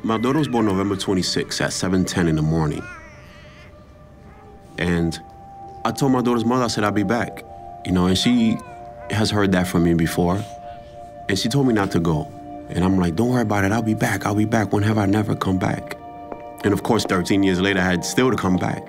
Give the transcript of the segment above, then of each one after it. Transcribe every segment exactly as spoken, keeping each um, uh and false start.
My daughter was born November twenty-sixth at seven ten in the morning. And I told my daughter's mother, I said, I'll be back. You know, and she has heard that from me before. And she told me not to go. And I'm like, don't worry about it, I'll be back, I'll be back. When have I never come back? And of course, thirteen years later, I had still to come back.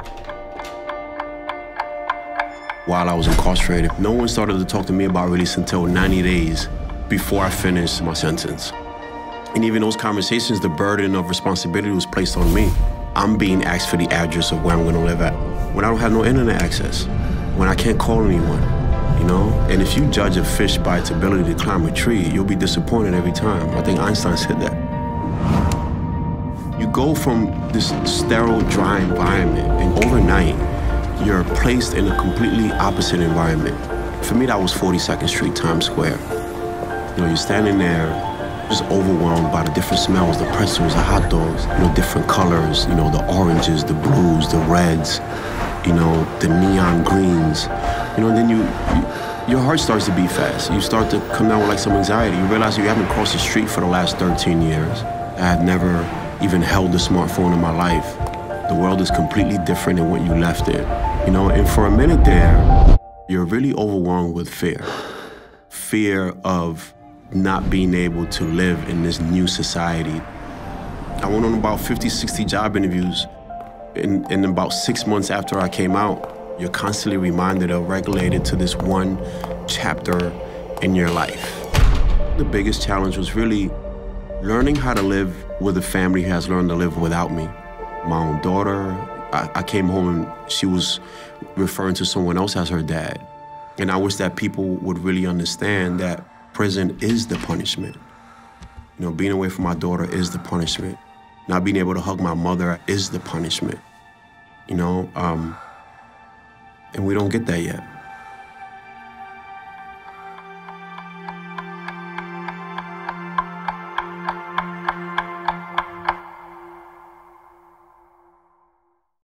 While I was incarcerated, no one started to talk to me about release until ninety days before I finished my sentence. And even those conversations, the burden of responsibility was placed on me. I'm being asked for the address of where I'm gonna live at when I don't have no internet access, when I can't call anyone, you know? And if you judge a fish by its ability to climb a tree, you'll be disappointed every time. I think Einstein said that. You go from this sterile, dry environment, and overnight, you're placed in a completely opposite environment. For me, that was forty-second Street, Times Square. You know, you're standing there, just overwhelmed by the different smells, the pretzels, the hot dogs, you know, different colors, you know, the oranges, the blues, the reds, you know, the neon greens. You know, and then you, you, your heart starts to beat fast. You start to come down with like some anxiety. You realize you haven't crossed the street for the last thirteen years. I have never even held a smartphone in my life. The world is completely different than what you left it. You know, and for a minute there, you're really overwhelmed with fear. Fear of not being able to live in this new society. I went on about fifty, sixty job interviews. In, in about six months after I came out, you're constantly reminded or regulated to this one chapter in your life. The biggest challenge was really learning how to live with a family who has learned to live without me. My own daughter, I, I came home and she was referring to someone else as her dad. And I wish that people would really understand that prison is the punishment. You know, being away from my daughter is the punishment. Not being able to hug my mother is the punishment. You know, um, and we don't get that yet.